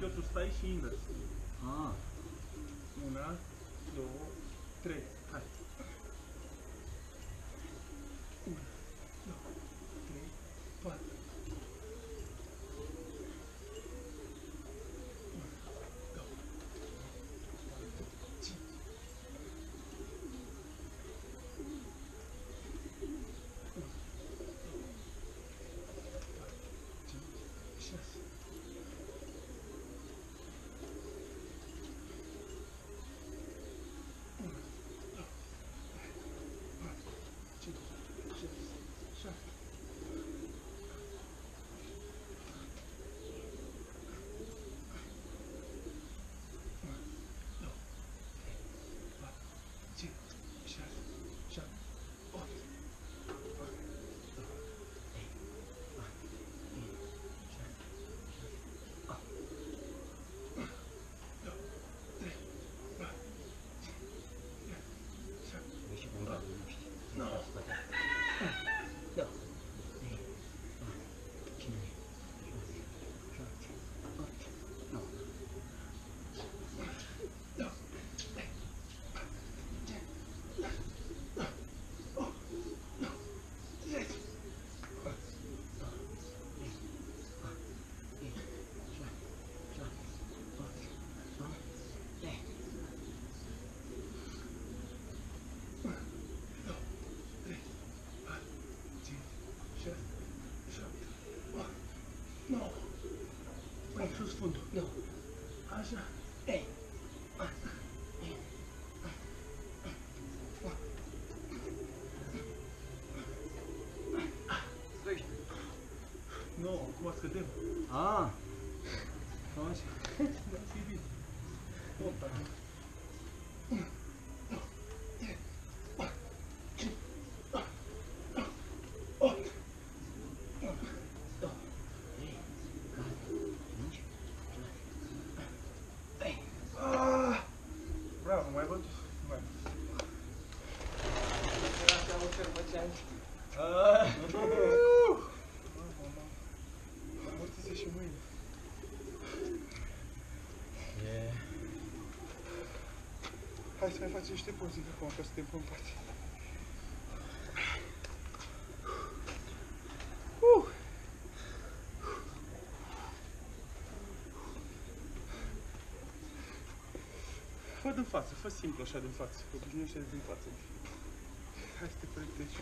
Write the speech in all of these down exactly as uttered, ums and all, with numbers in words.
eu, tu stai și invers. Ah. Una, două, trei. Hai. Una, două, trei, patru. Sus fundul. Nu. Așa. Ei. Străiești. Nu, acum scădem. Ah. Așa. Da, e bine. Opa. Bravo, mai bătut. Mai. Era așa o cărmăceană. Amortize și mâine. E... Hai să mai facem niște poze acum, ca să te pun în pat. Uh! Fă din față, fă simplu așa din față. Obișnuiește din față. Hai să te corectezi.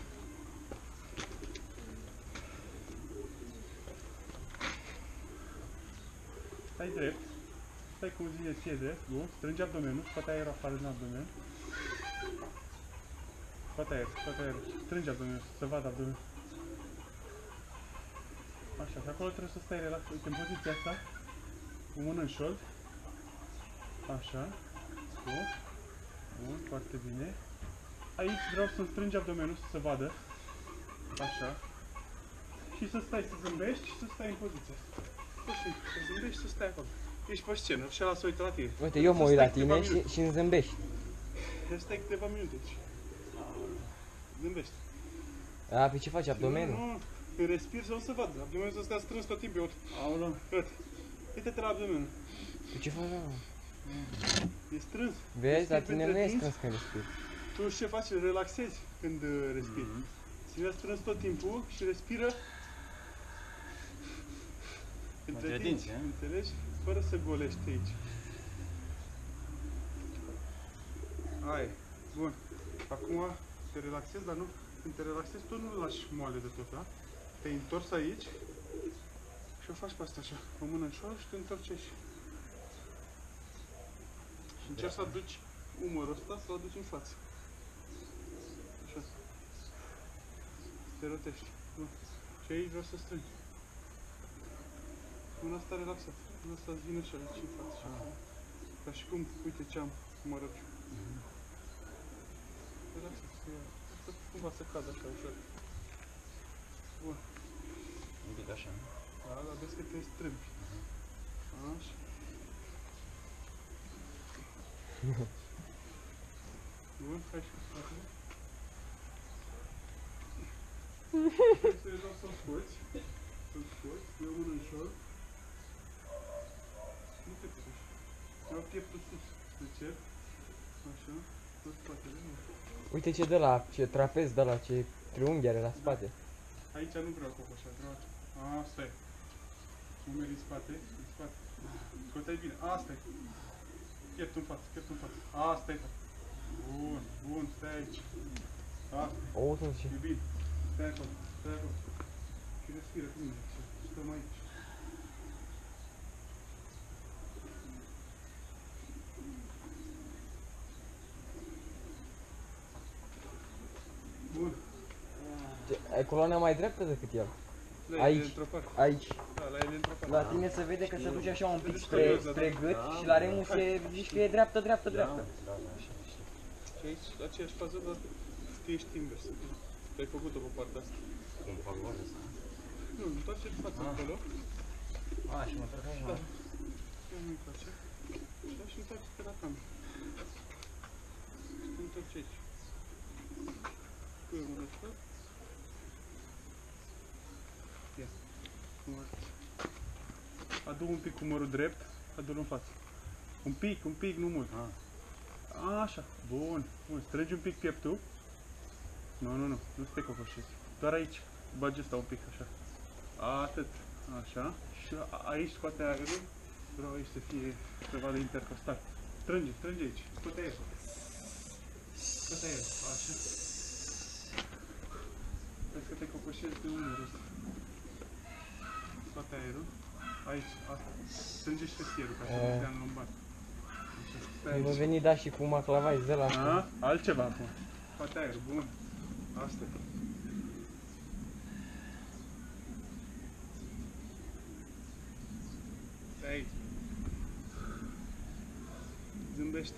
Stai drept. Stai cu zi ție drept, bun. Strângi abdomenul, scoate aer afară din abdomen. Scoate aer, scoate aer. Strângi abdomenul, să vadă abdomenul. Așa, și acolo trebuie să stai relax. Uite, în poziția asta, cu mână în șold. Așa. Bun. Bun, foarte bine. Aici vreau să strângi abdomenul, să se vadă. Așa. Și să stai, să zâmbești și să stai în poziția asta. Pur și simplu, să zâmbești și să stai acolo. Ești pe scenă și ăla se uită la tine. Uite, eu mă uit la tine și, și îmi zâmbești. Deci stai câteva minute aici. Zâmbești. A, pe ce faci, abdomenul? Nu, nu, respiri să o să vadă. Abdomenul să stea strâns tot timpul. Uite. Aoleu. Uite. Uite-te la abdomen. Pe ce faci, mă? E strâns. Vezi, la Respiri tine printre nu e dinți. strâns când respiri. Tu ce faci? Relaxezi când uh, respiri. Mm-hmm. Ține strâns tot timpul și respiră între dinți, înțelegi? Fără să golești aici. Hai, bun. Acum te relaxezi, dar nu, când te relaxezi, tu nu-l lași moale de tot, da? Te-ai întors aici și o faci pe asta așa, o mână în șoară și te întorci aici. Și încerci să aduci umărul ăsta, să-l aduci în față. Așa. Te rotești. Bun. Și aici vreau să strângi. Mâna asta relaxat. Mâna asta îți vine și aici în față. Ah. Ca și cum, uite ce am cu mărăciu. Mm-hmm. Relaxat. Să cumva să cadă așa ușor. Bun. Un pic așa. Da, dar vezi că te strâmbi. Uh-huh. Așa. Bun, hai și cu spatele. Hai să-i dau să-l scoți. Să-l scoți, eu mână în șor. Nu Ia pieptul sus, de ce? Așa, tot spatele, nu. Uite ce de la, ce trapez de la, ce triunghi are la spate. Aici nu vreau cocoșa, vreau așa. Asta e. Umerii în spate, în spate. Scoate-i bine, asta e. Pieptul în față, pieptul în față. Asta e. Bun, bun, stai aici. Asta e. O, să zice. E bine. Stai acolo, stai acolo. Și respiră cu mine. Și stăm aici. Bun. Ai coloana mai dreaptă decât el. La el Aici. e într-o parte. Aici. Da, la el e într-o parte. La tine se vede că se duce așa un pic Deci spre, curios, da, spre da. gât și la Remus e, zici că e dreaptă, dreaptă, dreaptă. Da, da, așa, așa. Și aici, aceeași fază, dar că ești invers. Că ai făcut-o pe partea asta. Cum fac vorba asta? Nu, întoarce-l față Ah. acolo. A, și mă trec așa. Da. Ia nu întoarce. Da, și întoarce-te la cameră. Și te întorci aici. Pui o mână așa. Ia. Cum arăți. Adu un pic umărul drept, adu-l în față. Un pic, un pic, nu mult. Ah. Așa, bun, bun, strângi un pic pieptul. Nu, nu, nu, nu te cocoșezi. Doar aici, bagi ăsta un pic, așa. Atât, așa. Și a- aici scoate aerul. Vreau aici să fie, să vadă intercostal. Strânge, strânge aici, scoate aerul. Scoate aerul, așa. Vezi că te cocoșezi de umărul ăsta. Scoate aerul. Aici, asta. Strânge și festierul, ca să nu E. stea în lumbar. Așa, stai Nu aici. veni da și cu maclavai de la asta. A? Altceva acum. Poate aer, bun. Asta e. Stai aici. Zâmbește.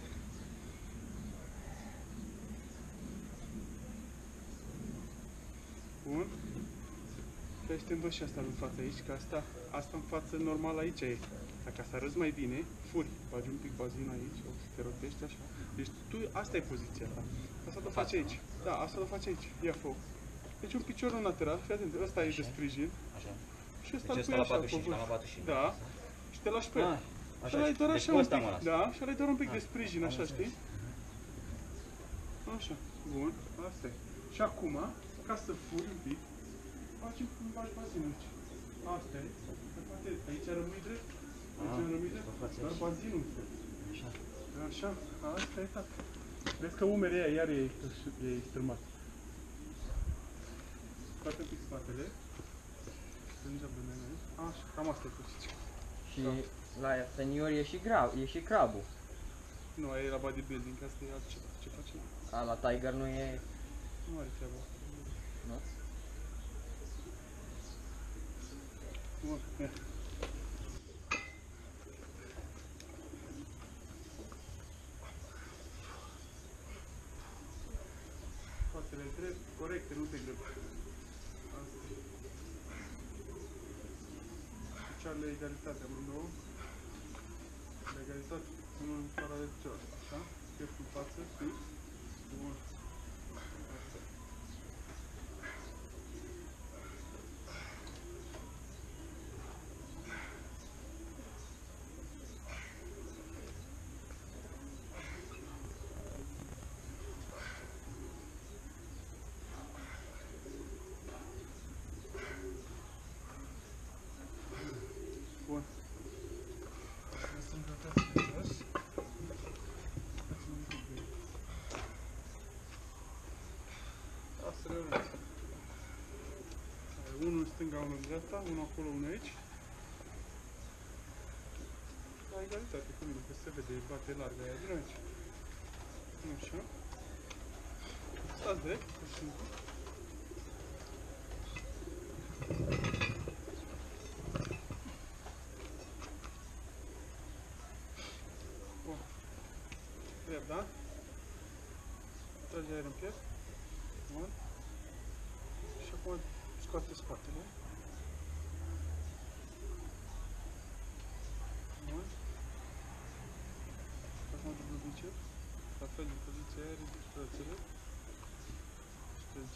Bun. Trebuie să te îndoși și asta în față aici, că asta, asta în față normal aici e. Dacă să arăți mai bine, furi, bagi un pic bazin aici, o să te rotești așa. Deci tu, asta e poziția ta. Asta o faci aici. Da, asta o faci aici. Ia foc. Deci un picior în lateral, fii atent, ăsta e de sprijin. Așa. Și ăsta Deci îl ăsta pui la așa, patruzeci și pe cinci, vârf. la patruzeci și cinci. Da. Și te lași pe el. Ah, Și așa. ăla e doar Deci așa cu un ăsta pic. mă las. Da, și ăla e doar un pic de Ah, sprijin, am așa, înțeles. știi? Așa, bun, asta e. Și acum, ca să furi un pic, faci un bagi bazinul aici. Asta e. Aici rămâi drept. Aici Ah, rămâi drept. o faci Doar aici. bazinul. Așa. Așa, asta e tata. Vezi că umerii ăia iar e, e strâmbat. Scoate un pic spatele. Strânge abdomenul aici. Așa, cam asta e poziția. Și la senior e și, grab, e și crabul. Nu, aia e la bodybuilding, asta e altceva. Ce facem? A, la Tiger nu e... Nu are treaba asta. Nu? Bun, ia. Spatele drept, corecte, nu te grăbi. Asta e. Picioarele egalitate, amândouă. Legalitate, unul în paralel cu celălalt. Așa? Pieptul în față, sus. Bun. Asta e. Bun. Lăsăm rotația de jos. Dați-mi un pic de... Asta e unul. Unul în stânga, unul în dreapta, unul acolo, unul aici. La egalitate cu mine, că se vede, bate larg aia din aici. Așa. Stați drept, așa. Bun. Drept, da? Trage aer în piept. Bun. Și acum scoate spatele. Bun. Acum dublu bicep. La fel de poziția aia, ridici brațele. Strângi.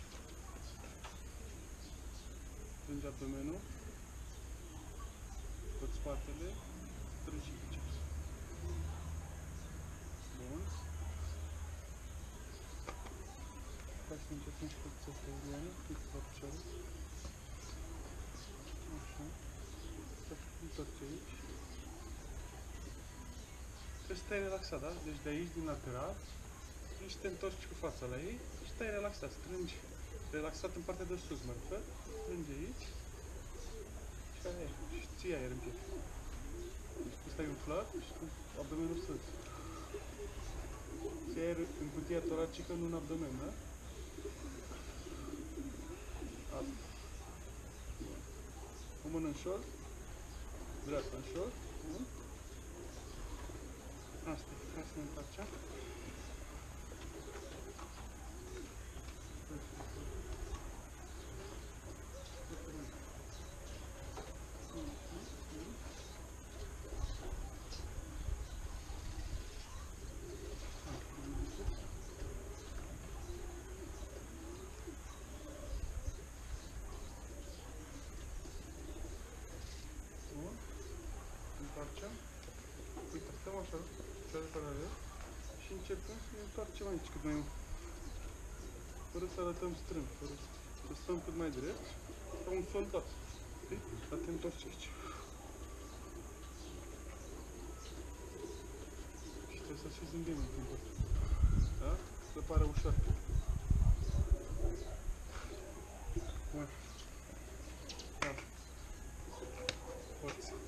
Strângi abdomenul. Tot spatele. Strângi biceps. să stai, Iuliana, fix la picioare. Așa. Să întorci aici. Trebuie să stai relaxat, da? Deci de aici, din lateral, și te întorci cu fața la ei și stai relaxat, strângi relaxat în partea de sus, mă refer. Strângi aici și aia e. Și ții aer în piept. Deci tu stai umflat și cu abdomenul sus. Ții aer în cutia toracică, nu în abdomen, da? Asta. O mână în șold, dreapta în șold. Bun. Asta e, hai să ne întoarcem. Bun. Întoarcem. Uite, stăm așa, picioare paralel și încercăm să ne întoarcem aici cât mai mult. Fără să arătăm strâmb, fără să stăm cât mai drept, ca un soldat. Știi? Dar te întorci aici. Și trebuie să și zâmbim în timpul ăsta. Da? Să pară ușor. Bun. Da. Forță.